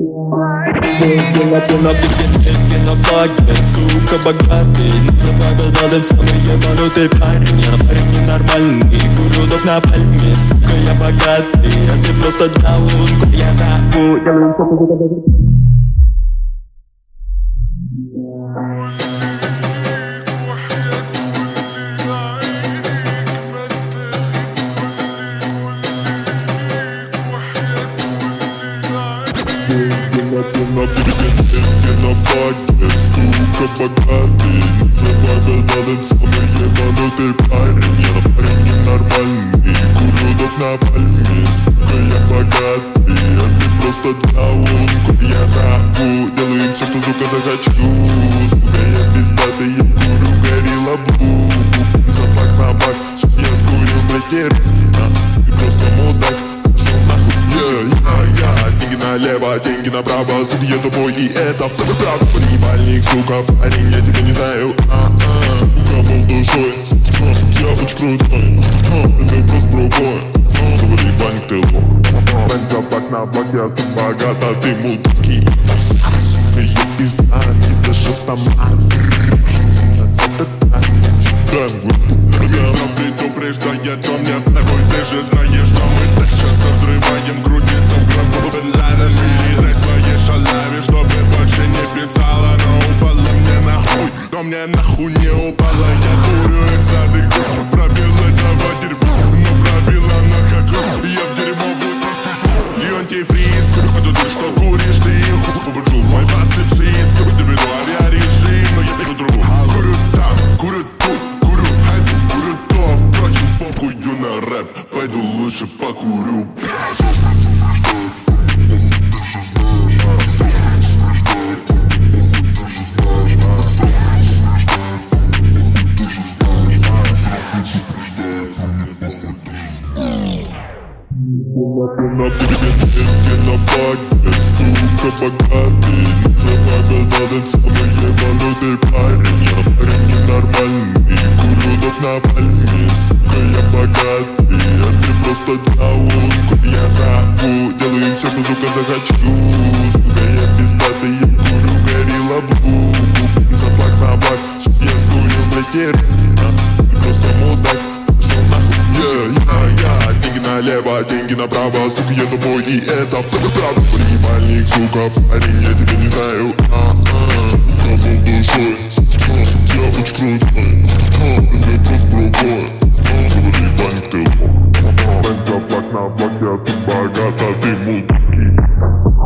Деньги на баге, сука, богатый. Называю этот самый ебанутый парень. Я парень ненормальный, курю доп на пальме. Сука, я богатый, а ты просто даун. Я даун, делаю все, что Деньги на баге, сука, богатый. Называю этот самый ебанутый парень. Я парень ненормальный, курю доп на пальме. Сука, я богатый, а ты просто даун. Я рапу, делаю все, что, сука, захочу. Сука, я пиздатый, я курю горилла блу. Запах на бак, чтоб я скурил, блядь, ты просто мудак. Деньги налево, деньги направо, судья тупой, и это правда. Поебальник, сука, парень, я тебя не знаю. Сука, был душой, я очень крутой. Это просто пробой, поебальник, ты лох. Запах на бак, я тут богат, а ты мудаки. Я пизда, здесь даже автомат. Предупреждает он мне такой, ты же знаешь, что мы так часто взрываем грудницу в гробу Ладом передай своей шалаве, чтобы больше не писала. Но упала мне нахуй, но мне нахуй не упала. Я курю из зады, пробил этого дерьма, но пробила на хаку. Я в дерьмовую и антифриз, курю, ты что куришь, ты и хуй побежу. Мой паципсиз, как ты веду авиарежим, но я беру другу. Курю там, курю тут. Похую на рэп, пойду лучше покурю. Деньги на баге, сука, богатый. Называю этот самый ебанутый парень. Я парень ненормальный, курю доп на пальме. Сука, я богатый, а ты просто даун. Я рапу, делаю все, что, сука, захочу. Сука, я пиздатый, я курю горилла блу. Запах на бак, чтоб я скурил, блядь, просто мудак. Деньги налево, деньги направо, сука, я тупой, и это правда. Поебальник, сука, парень, я тебя не знаю. Сука, был душой, я очень крутой. Это просто пробой, поебальник, ты лох. Запах на бак, я тут богат, а ты мудаки.